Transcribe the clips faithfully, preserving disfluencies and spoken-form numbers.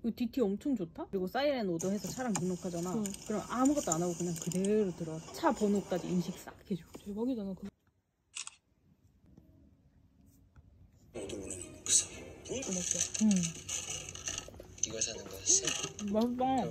이 디티 엄청 좋다? 그리고 사이렌 오더해서 차량 등록하잖아. 응. 그럼 아무것도 안 하고 그냥 그대로 들어와서 차 번호까지 인식 싹 해줘. 대박이잖아. 그... 너도 모르는 그 사람. 고맙다. 응. 이거 사는 거였어? 맛있다.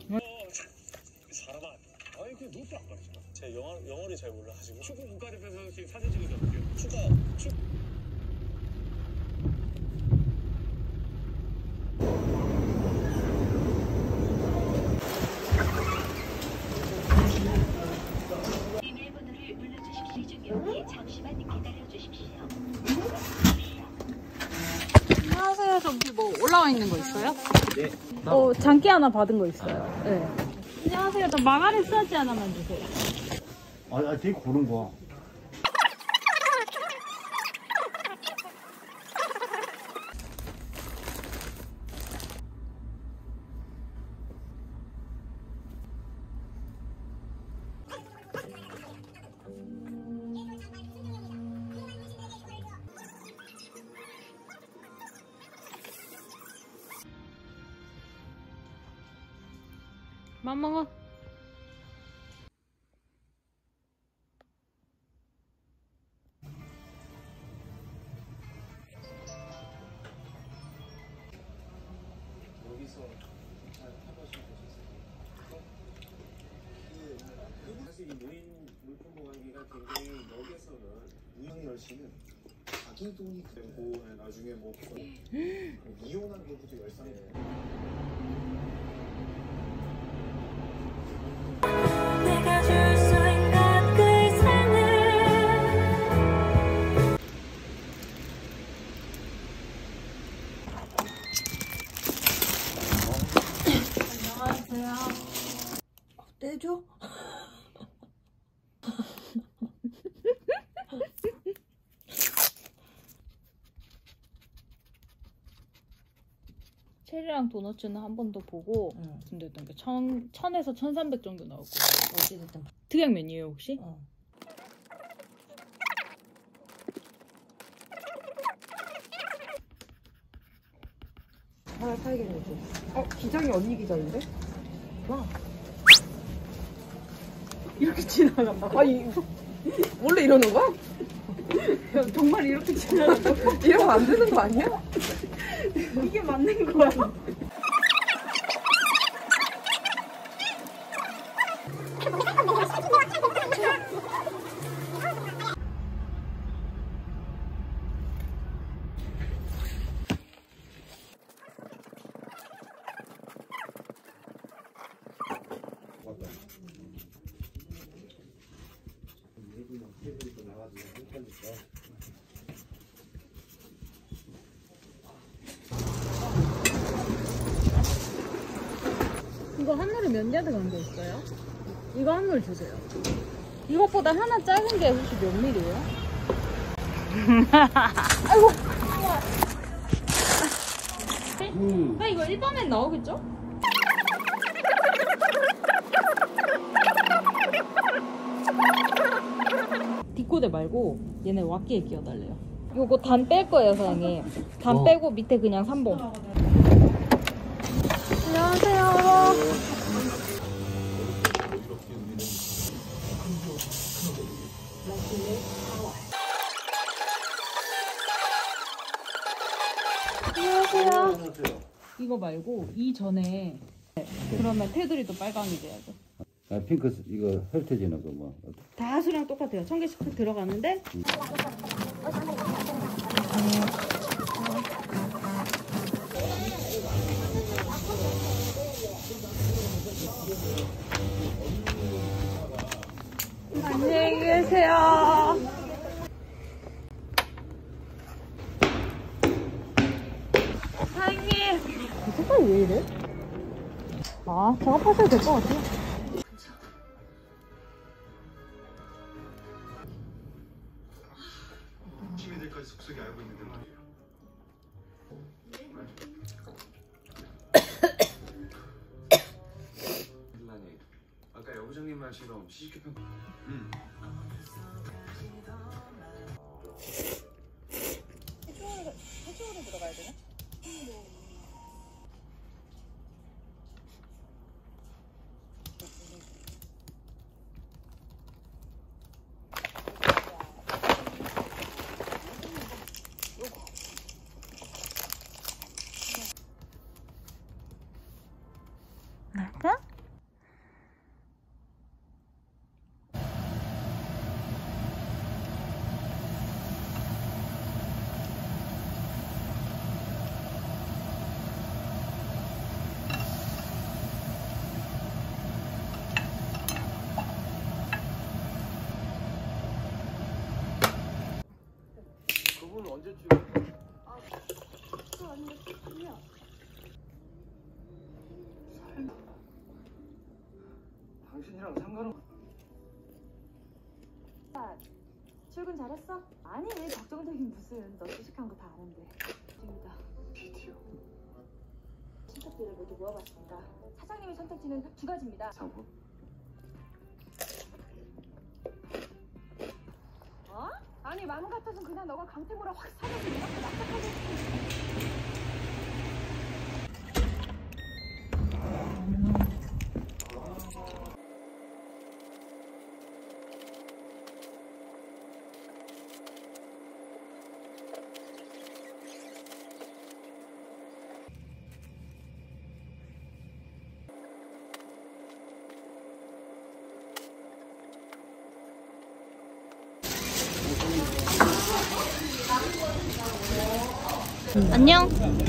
사람아, 아니 그 눈도 안 가리잖아. 제가 영어 영어를 잘 몰라가지고 축구 국가대표에서 지금 사진 찍어서 어떡해요? 축가 축. 비밀번호를 눌러주십시오. 여기 잠시만 기다려 주십시오. 안녕하세요. 저기 뭐 올라와 있는 거 있어요? 네. 어, 장기 하나 받은 거 있어요. 네. 안녕하세요. 저 마가린 스라지 하나만 주세요. 아, 아 되게 고른 거. 맘먹어. 여기서 잘 타보시면 되셨어요. 사실 이 무인 물품 보관기가 굉장히 역에서는 무인 열쇠는 자기 돈이 되고 나중에 뭐 이용한 경우도 열상이 돼요. 내가 줄 수 있는 그 이상을 안녕하세요. 떼줘? 체리랑 도너츠는 한 번 더 보고 응. 말씀드렸던 게 천, 천에서 천삼백 정도 나올 거예요. 어찌됐든. 특약 메뉴예요 혹시? 어. 하나 사야겠네. 어, 기장이 언니 기장인데? 와. 이렇게 지나간다. 아니, 원래 이러는 거야? 정말 이렇게 지나간다. 이러면 안 되는 거 아니야? 이게 맞는 거야. 이거 한물에 몇 야드 간 게 있어요? 이거 한물 주세요. 이것보다 하나 작은 게 혹시 몇 밀이에요? 아이고. 음. 나 이거 일반엔 나오겠죠? 뒷고대 말고 얘네 왁기에 끼워달래요. 요거 단 뺄 거예요, 사장님. 단 어. 빼고 밑에 그냥 삼 번. 안녕하세요. 안녕하세요. 이거 말고 이 전에 그러면 테두리도 빨강이 돼야죠. 아, 핑크 이거 헬태지는 거 뭐. 다 수량 똑같아요. 천 개씩 들어가는데 안녕히 계세요. 사장님. 색깔이 왜 이래? 아, 작업하셔도 될 것 같아요. 시민들까지 속속이 알고 있는데 말이에요. 일란이 아까 여부장님 말처럼 시식교 평. 음. 해초로 들어가야 되나? 오늘 언제 출근? 당신이랑 상관없. 출근 잘했어? 아니 걱정되긴 무슨. 너 취직한 거 다 아는데. 입니다. 비디오. 신탁비를 모두 모아봤습니다. 사장님의 선택지는 두 가지입니다. 사고. 어? 아니 마음 같아서 그냥 너가 강태구랑 확 사귀어서 이렇게 납작하게. 안녕.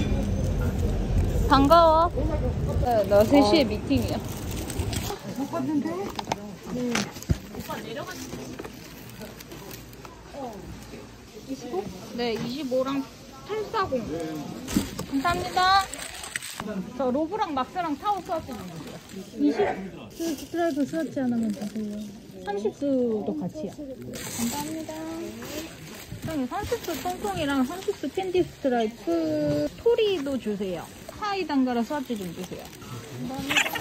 반가워. 네, 나 세 시에 미팅이야. 못 봤는데? 네. 오빠 내려가시. 어. 이십오? 네, 이십오랑 팔사공. 감사합니다. 저 로브랑 막스랑 타워 스와치 좀 주세요. 이십 수 드라이브 스와치 하나만 주세요. 삼십 수도 같이요. 감사합니다. 형님 삼십 수 통통이랑 삼십 수 캔디 스트라이프 토리도 주세요. 하이 단가라 스와치 좀 주세요. 감사합니다.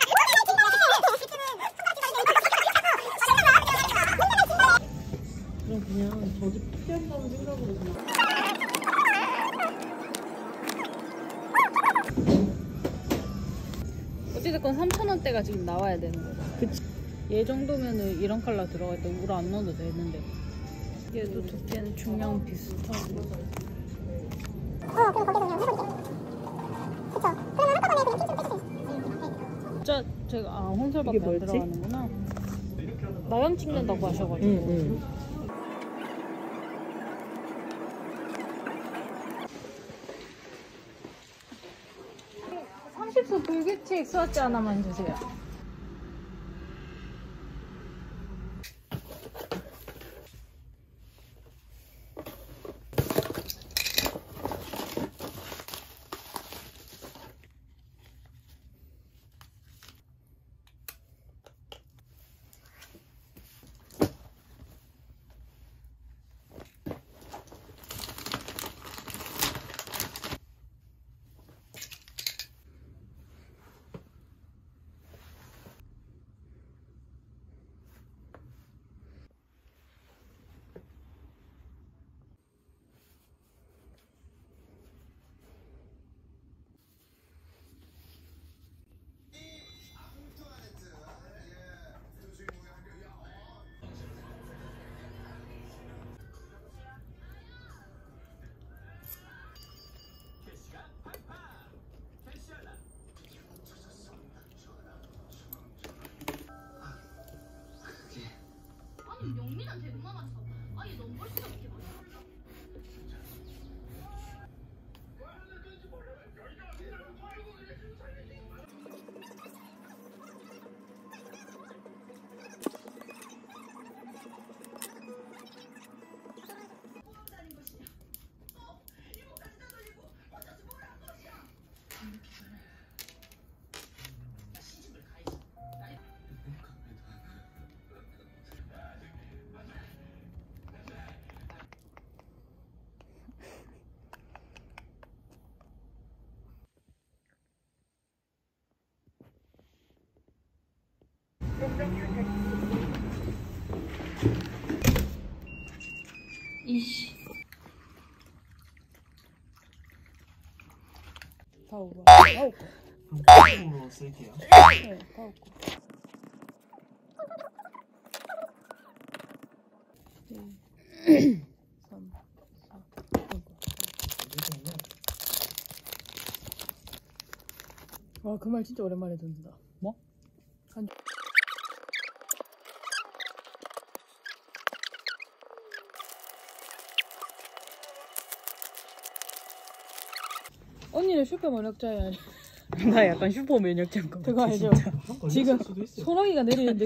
그럼 그냥 저기 피한다는 생각으로 그냥. 어찌됐건 삼천 원대가 지금 나와야 되는 거잖아요. 그치. 얘 정도면은 이런 컬러 들어갈 때 울 안 넣어도 되는데. 얘도 두께는 중량 비슷하고. 어, 그럼 거기서 그냥 해볼게. 그쵸. 그러면 한꺼번에 그냥 핀 좀 뺄 수 있어. 진짜 제가, 아, 혼설밖에 안 들어가는구나. 나염 찍는다고 하셔가지고. 응, 응. 삼십 수 불규칙 스와치 하나만 주세요. 영민한테 누나 맞춰. 아니 너무 벌써 이렇게 맞춰. 이씨. 다 오고. 다 오고. 한국으로 쓸게요. 네, 다 오고. 삼, 사, 와, 그 말 진짜 오랜만에 듣는다. 뭐? 한... 언니는 슈퍼 면역자야. 나 약간 슈퍼 면역자인 것 같아. 그거 알죠? 지금 소나기가 내리는데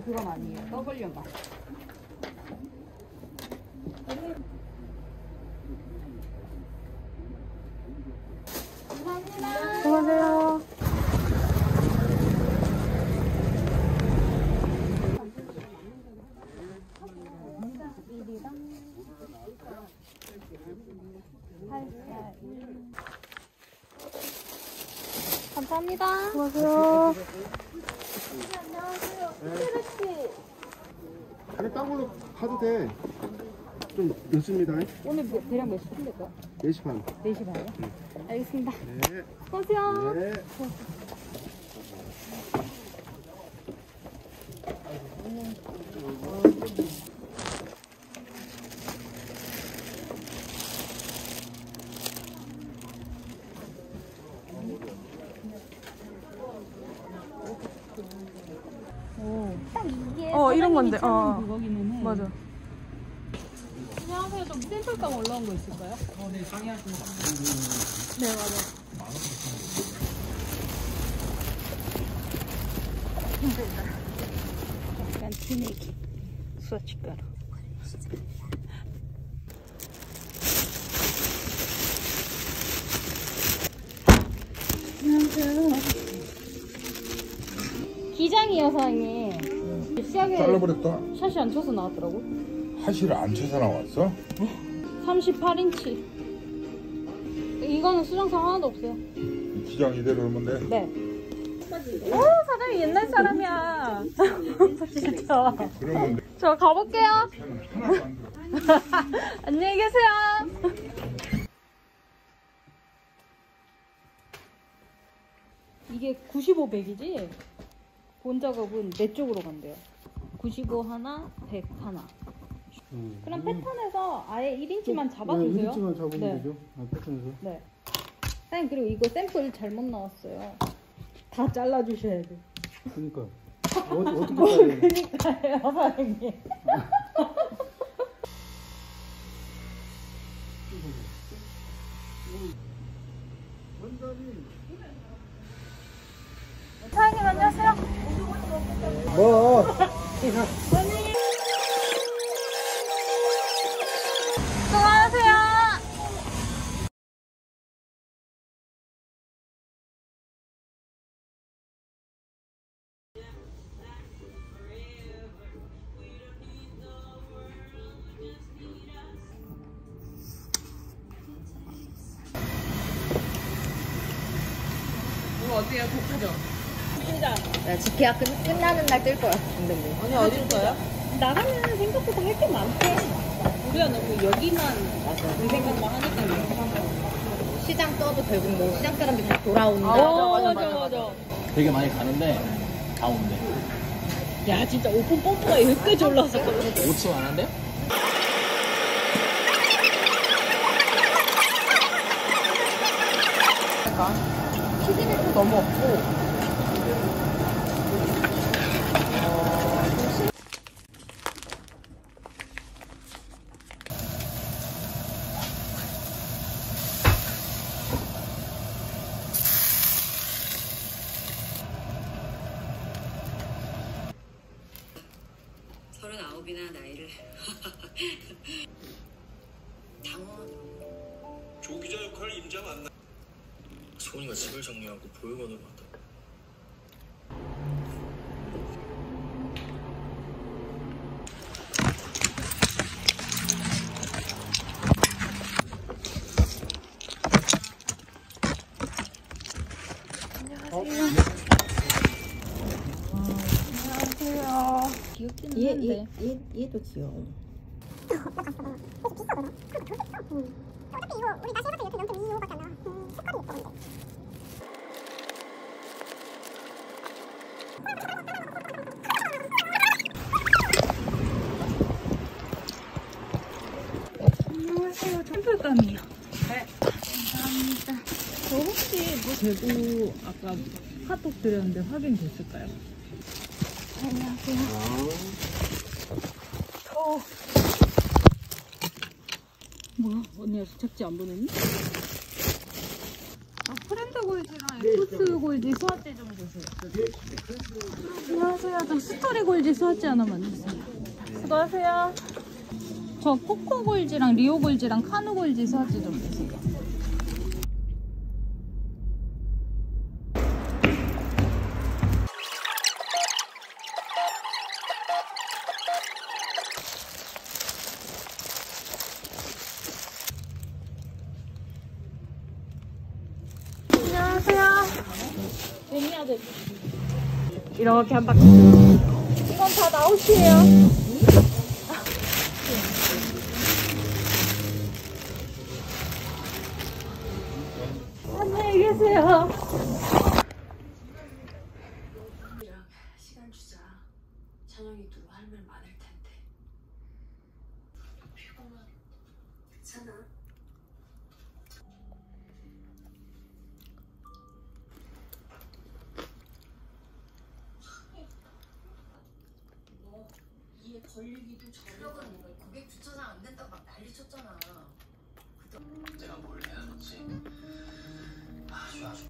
그건 아니에요. 떠벌려 맛. 감사합니다. 수고하세요. 감사합니다. 수고하세요. 자기 딴 걸로 가도 돼. 좀 늦습니다. 오늘 몇- 대략 몇 시쯤 될까요? 네 시 반. 네 시 반이요? 알겠습니다. 네. 수고하세요. 네. 딱 이게 어, 이런 사장님이 건데, 찾는 어. 그거기는 해. 맞아. 안녕하세요. 저 샘플감 올라온 거 있을까요? 어, 네. 상의하시는 거. 네, 맞아요. 약간 티내기. 수화치가루. 안녕하세요. 기장이요, 사장님. 시작에 잘라버렸다. 샷이 안 쳐서 나왔더라고. 하시를 안 쳐서 나왔어? 삼십팔 인치. 이거는 수정상 하나도 없어요. 기장 이대로 하면 돼. 네. 오, 사장님 옛날 사람이야. 진짜. 그러면 돼. 저 가볼게요. 하나도 안 들어. 안녕히 계세요. 이게 구십오, 백이지? 본 작업은 내 쪽으로 간대요. 구십오 하나, 백 하나. 그럼 패턴에서 아예 일 인치만 잡아주세요. 일 인치만 잡으면 네. 되죠. 아, 패턴에서. 네. 사장님 그리고 이거 샘플 잘못 나왔어요. 다 잘라주셔야 돼. 그러니까. 어디, 어떻게 잘라요? 그니까요, 사장님. 사장님 안녕하세요. 뭐? 수고하세요. 이거 어때요? 독하죠? 야, 집계약 끝, 끝나는 날 뜰 거야. 근데 뭐. 아니 어딜 거야? 나가면 생각보다 할 게 많대. 우리가 너무 여기만 그 생각만 하니까 시장 떠도 결국 뭐 시장 사람들이 다 돌아온다. 아, 맞아, 맞아, 맞아. 되게 많이 가는데 다 온대. 야 진짜 오픈 펌프가 여기까지 올라왔었거든. 오층 안 한대? 시즌도 너무 없고. 서른아홉이나 나이를 당원 조 기자 역할 임자 맞나? 소은이가 집을 정리하고 보육원으로 왔다. 귀엽기는 얘, 한데. 얘, 얘, 얘도 귀여워. 안녕하세요. 샘플감이요. 네. 감사합니다. 저 혹시 뭐 재고 아까 카톡 드렸는데 확인됐을까요? 안녕하세요. 어. 뭐야? 언니가 착지 안 보냈니? 아, 프렌드고요. 골지랑 에코스 골지 수화제 좀 주세요. 안녕하세요. 저 스토리 골지 수화제 하나만 주세요. 수고하세요. 저 코코 골지랑 리오 골지랑 카누 골지 수화제 좀 주세요. 안녕하세요. 매니아들 이렇게 한 바퀴. 이건 다 나오시에요. 안녕히 계세요. 시간 주자. 찬영이 두고 할 말 많을 텐데. 피곤하. 괜찮아. 너 이에 걸리기도 전에 고객 주차장 안 된다고 막 난리 쳤잖아. 내가 뭘 해야 좋지? 아주 아주.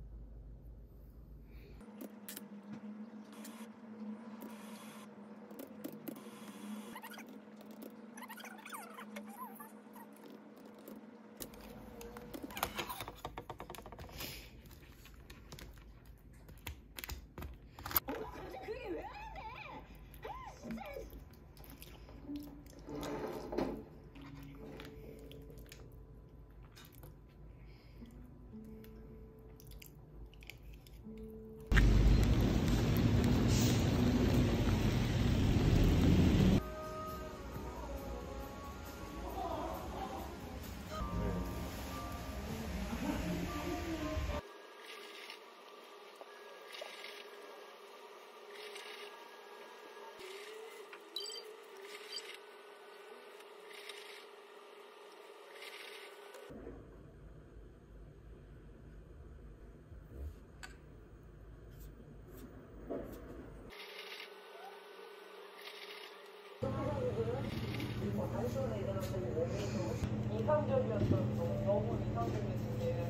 이상적이었던 너무 이상적이었는데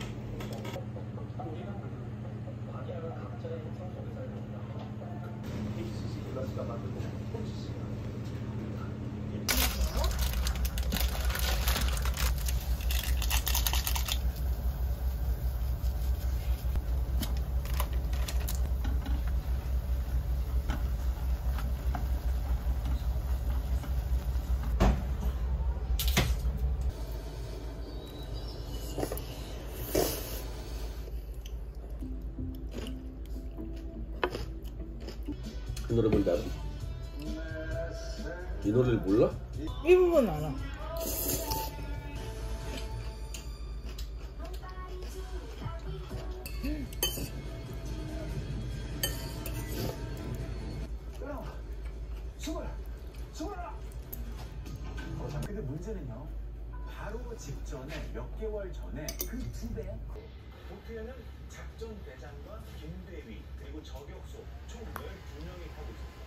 방향은 각자의 성격을 살립니다. 에이치씨 글라스가 만들고 홈치씨가 그 노래 뭔지 알아? 이 노래를 몰라? 이 부분 알아. 숨어라! 숨어라! 근데 문제는요, 바로 직전에 몇 개월 전에 그 두 배 보트에는 작전 대장과 김대위 그리고 저격수 총 열두 명이 타고 있습니다.